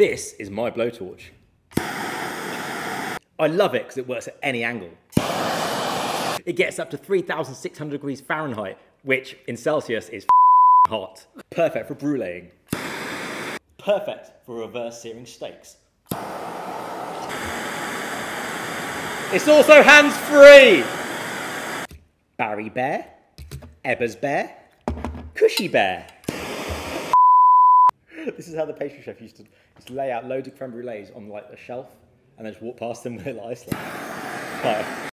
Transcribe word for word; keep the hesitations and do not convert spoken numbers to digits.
This is my blowtorch. I love it because it works at any angle. It gets up to three thousand six hundred degrees Fahrenheit, which in Celsius is hot. Perfect for bruleeing. Perfect for reverse searing steaks. It's also hands-free! Barry Bear, Ebba's Bear, Cushy Bear. This is how the pastry chef used to, used to lay out loads of creme brulees on like a shelf and then just walk past them with like ice. Like.